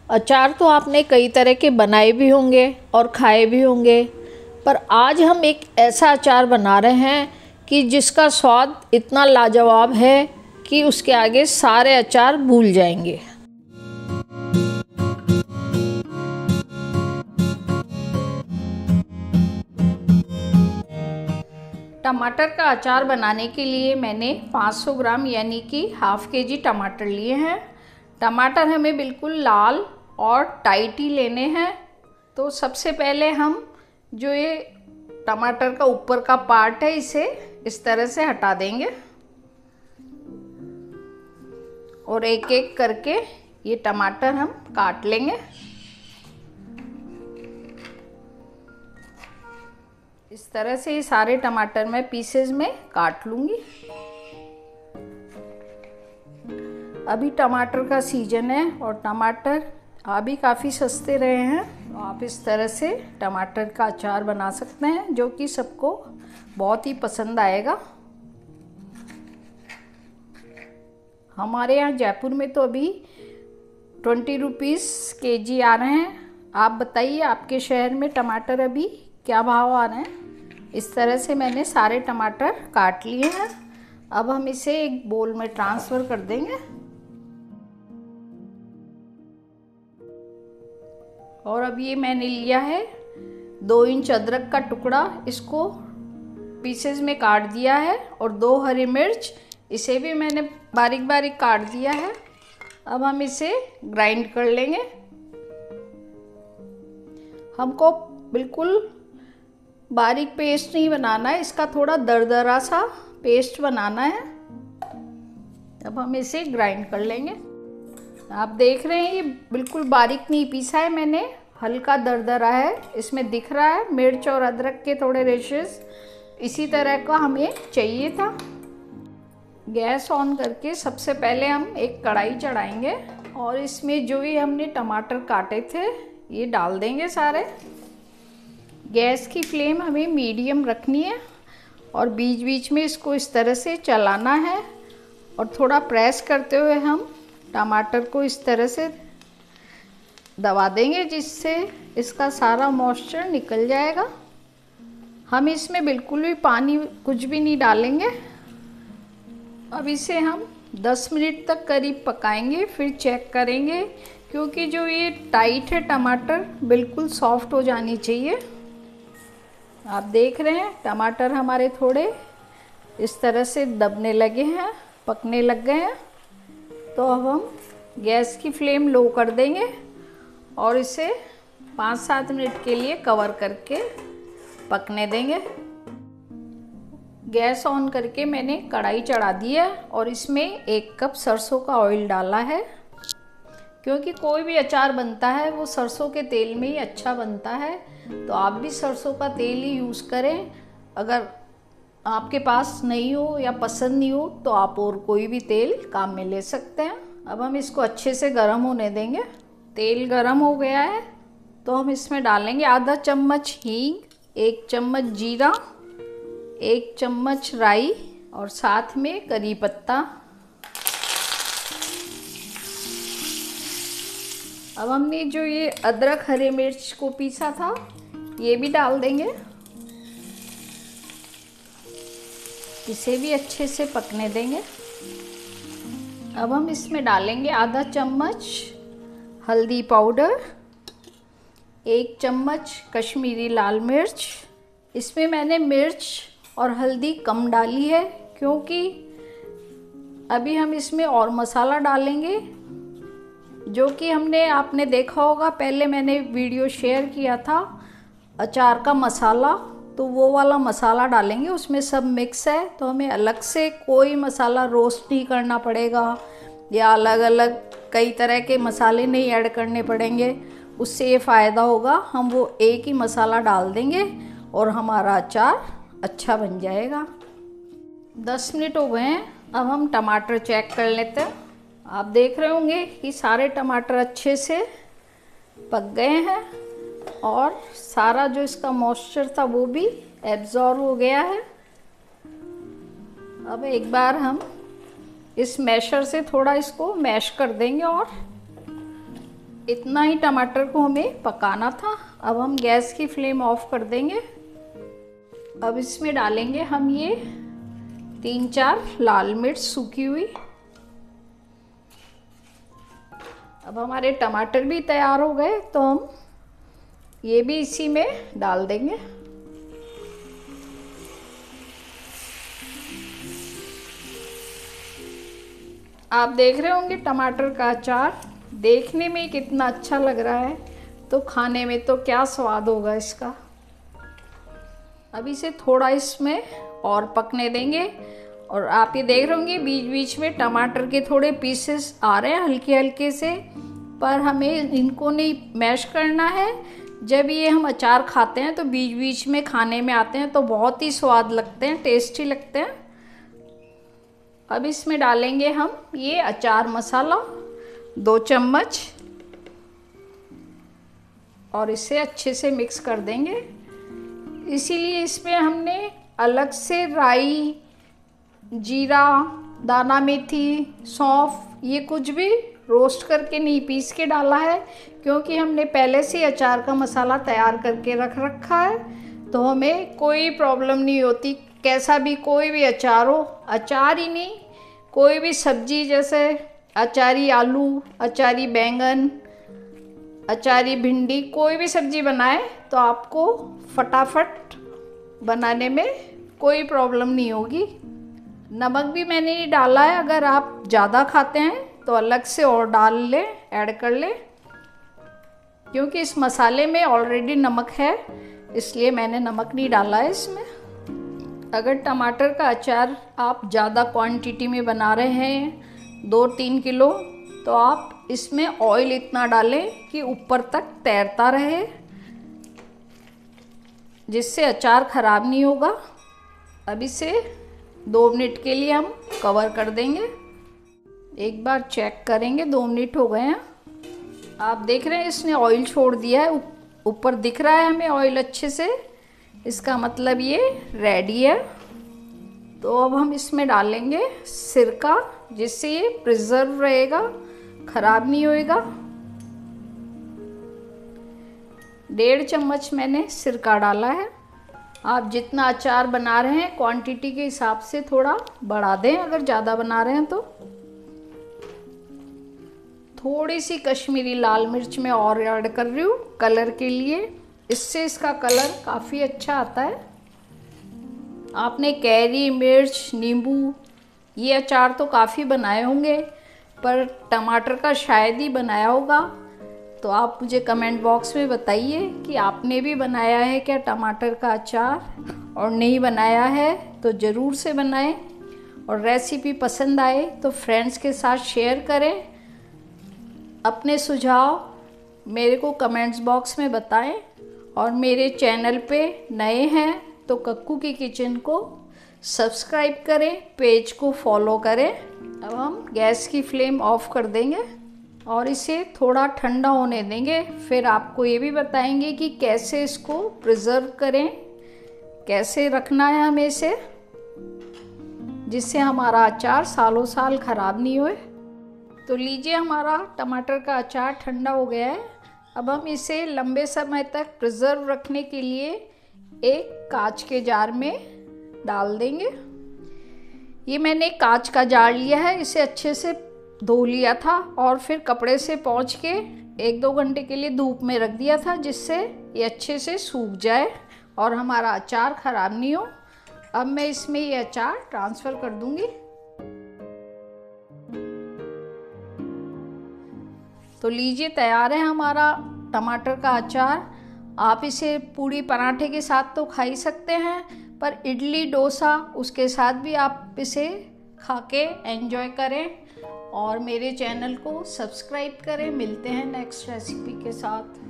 अचार तो आपने कई तरह के बनाए भी होंगे और खाए भी होंगे, पर आज हम एक ऐसा अचार बना रहे हैं कि जिसका स्वाद इतना लाजवाब है कि उसके आगे सारे अचार भूल जाएंगे। टमाटर का अचार बनाने के लिए मैंने 500 ग्राम यानी कि हाफ केजी टमाटर लिए हैं। टमाटर हमें बिल्कुल लाल और टाइट ही लेने हैं। तो सबसे पहले हम जो ये टमाटर का ऊपर का पार्ट है इसे इस तरह से हटा देंगे और एक एक करके ये टमाटर हम काट लेंगे। इस तरह से ये सारे टमाटर मैं पीसेस में काट लूँगी। अभी टमाटर का सीजन है और टमाटर अभी काफ़ी सस्ते रहे हैं, तो आप इस तरह से टमाटर का अचार बना सकते हैं जो कि सबको बहुत ही पसंद आएगा। हमारे यहाँ जयपुर में तो अभी 20 रुपीज़ केजी आ रहे हैं। आप बताइए आपके शहर में टमाटर अभी क्या भाव आ रहे हैं। इस तरह से मैंने सारे टमाटर काट लिए हैं। अब हम इसे एक बोल में ट्रांसफ़र कर देंगे और अब ये मैंने लिया है 2 इंच अदरक का टुकड़ा, इसको पीसेस में काट दिया है, और 2 हरी मिर्च, इसे भी मैंने बारीक बारीक काट दिया है। अब हम इसे ग्राइंड कर लेंगे। हमको बिल्कुल बारीक पेस्ट नहीं बनाना है, इसका थोड़ा दरदरा सा पेस्ट बनाना है। अब हम इसे ग्राइंड कर लेंगे। आप देख रहे हैं ये बिल्कुल बारीक नहीं पीसा है मैंने, हल्का दरदरा है। इसमें दिख रहा है मिर्च और अदरक के थोड़े रेशेस, इसी तरह का हमें चाहिए था। गैस ऑन करके सबसे पहले हम एक कढ़ाई चढ़ाएंगे और इसमें जो भी हमने टमाटर काटे थे ये डाल देंगे सारे। गैस की फ्लेम हमें मीडियम रखनी है और बीच बीच में इसको इस तरह से चलाना है और थोड़ा प्रेस करते हुए हम टमाटर को इस तरह से दबा देंगे जिससे इसका सारा मॉइस्चर निकल जाएगा। हम इसमें बिल्कुल भी पानी कुछ भी नहीं डालेंगे। अब इसे हम 10 मिनट तक करीब पकाएंगे, फिर चेक करेंगे, क्योंकि जो ये टाइट है टमाटर बिल्कुल सॉफ्ट हो जानी चाहिए। आप देख रहे हैं टमाटर हमारे थोड़े इस तरह से दबने लगे हैं, पकने लग गए हैं। तो अब हम गैस की फ्लेम लो कर देंगे और इसे 5-7 मिनट के लिए कवर करके पकने देंगे। गैस ऑन करके मैंने कढ़ाई चढ़ा दी है और इसमें 1 कप सरसों का ऑयल डाला है, क्योंकि कोई भी अचार बनता है वो सरसों के तेल में ही अच्छा बनता है। तो आप भी सरसों का तेल ही यूज़ करें। अगर आपके पास नहीं हो या पसंद नहीं हो तो आप और कोई भी तेल काम में ले सकते हैं। अब हम इसको अच्छे से गर्म होने देंगे। तेल गर्म हो गया है तो हम इसमें डालेंगे आधा चम्मच हींग, 1 चम्मच जीरा, 1 चम्मच राई और साथ में करी पत्ता। अब हमने जो ये अदरक हरी मिर्च को पीसा था ये भी डाल देंगे। इसे भी अच्छे से पकने देंगे। अब हम इसमें डालेंगे आधा चम्मच हल्दी पाउडर, 1 चम्मच कश्मीरी लाल मिर्च। इसमें मैंने मिर्च और हल्दी कम डाली है क्योंकि अभी हम इसमें और मसाला डालेंगे, जो कि आपने देखा होगा, पहले मैंने वीडियो शेयर किया था अचार का मसाला, तो वो वाला मसाला डालेंगे। उसमें सब मिक्स है, तो हमें अलग से कोई मसाला रोस्ट नहीं करना पड़ेगा या अलग अलग कई तरह के मसाले नहीं ऐड करने पड़ेंगे। उससे ये फ़ायदा होगा, हम वो एक ही मसाला डाल देंगे और हमारा अचार अच्छा बन जाएगा। 10 मिनट हो गए हैं। अब हम टमाटर चेक कर लेते हैं। आप देख रहे होंगे कि सारे टमाटर अच्छे से पक गए हैं और सारा जो इसका मॉइस्चर था वो भी एब्जॉर्ब हो गया है। अब एक बार हम इस मैशर से थोड़ा इसको मैश कर देंगे और इतना ही टमाटर को हमें पकाना था। अब हम गैस की फ्लेम ऑफ कर देंगे। अब इसमें डालेंगे हम ये 3-4 लाल मिर्च सूखी हुई। अब हमारे टमाटर भी तैयार हो गए तो हम ये भी इसी में डाल देंगे। आप देख रहे होंगे टमाटर का अचार देखने में कितना अच्छा लग रहा है, तो खाने में तो क्या स्वाद होगा इसका। अब इसे थोड़ा इसमें और पकने देंगे। और आप ये देख रहे होंगे बीच बीच में टमाटर के थोड़े पीसेस आ रहे हैं हल्के हल्के से, पर हमें इनको नहीं मैश करना है। जब ये हम अचार खाते हैं तो बीच बीच में खाने में आते हैं तो बहुत ही स्वाद लगते हैं, टेस्टी लगते हैं। अब इसमें डालेंगे हम ये अचार मसाला 2 चम्मच और इसे अच्छे से मिक्स कर देंगे। इसीलिए इसमें हमने अलग से राई, जीरा, दाना मेथी, सौंफ ये कुछ भी रोस्ट करके नहीं पीस के डाला है, क्योंकि हमने पहले से अचार का मसाला तैयार करके रख रखा है। तो हमें कोई प्रॉब्लम नहीं होती, कैसा भी कोई भी अचार हो, अचार ही नहीं कोई भी सब्जी जैसे अचारी आलू, अचारी बैंगन, अचारी भिंडी, कोई भी सब्जी बनाए तो आपको फटाफट बनाने में कोई प्रॉब्लम नहीं होगी। नमक भी मैंने नहीं डाला है, अगर आप ज़्यादा खाते हैं तो अलग से और डाल लें, ऐड कर लें, क्योंकि इस मसाले में ऑलरेडी नमक है, इसलिए मैंने नमक नहीं डाला है इसमें। अगर टमाटर का अचार आप ज़्यादा क्वांटिटी में बना रहे हैं 2-3 किलो, तो आप इसमें ऑयल इतना डालें कि ऊपर तक तैरता रहे, जिससे अचार ख़राब नहीं होगा। अब इसे 2 मिनट के लिए हम कवर कर देंगे। एक बार चेक करेंगे, 2 मिनट हो गए हैं। आप देख रहे हैं इसने ऑयल छोड़ दिया है, ऊपर दिख रहा है हमें ऑयल अच्छे से, इसका मतलब ये रेडी है। तो अब हम इसमें डालेंगे सिरका, जिससे ये प्रिजर्व रहेगा, ख़राब नहीं होएगा। 1.5 चम्मच मैंने सिरका डाला है। आप जितना अचार बना रहे हैं क्वांटिटी के हिसाब से थोड़ा बढ़ा दें, अगर ज़्यादा बना रहे हैं तो। थोड़ी सी कश्मीरी लाल मिर्च मैं और ऐड कर रही हूँ कलर के लिए, इससे इसका कलर काफ़ी अच्छा आता है। आपने कैरी, मिर्च, नींबू ये अचार तो काफ़ी बनाए होंगे, पर टमाटर का शायद ही बनाया होगा। तो आप मुझे कमेंट बॉक्स में बताइए कि आपने भी बनाया है क्या टमाटर का अचार, और नहीं बनाया है तो ज़रूर से बनाएं। और रेसिपी पसंद आए तो फ्रेंड्स के साथ शेयर करें। अपने सुझाव मेरे को कमेंट्स बॉक्स में बताएं। और मेरे चैनल पे नए हैं तो कक्कू की किचन को सब्सक्राइब करें, पेज को फॉलो करें। अब हम गैस की फ्लेम ऑफ कर देंगे और इसे थोड़ा ठंडा होने देंगे। फिर आपको ये भी बताएंगे कि कैसे इसको प्रिजर्व करें, कैसे रखना है हमें इसे, जिससे हमारा अचार सालों साल ख़राब नहीं होए। तो लीजिए, हमारा टमाटर का अचार ठंडा हो गया है। अब हम इसे लंबे समय तक प्रिजर्व रखने के लिए एक कांच के जार में डाल देंगे। ये मैंने कांच का जार लिया है, इसे अच्छे से धो लिया था और फिर कपड़े से पोंछ के 1-2 घंटे के लिए धूप में रख दिया था, जिससे ये अच्छे से सूख जाए और हमारा अचार ख़राब नहीं हो। अब मैं इसमें ये अचार ट्रांसफ़र कर दूंगी। तो लीजिए, तैयार है हमारा टमाटर का अचार। आप इसे पूड़ी पराठे के साथ तो खा ही सकते हैं, पर इडली, डोसा उसके साथ भी आप इसे खा के एंजॉय करें। और मेरे चैनल को सब्सक्राइब करें। मिलते हैं नेक्स्ट रेसिपी के साथ।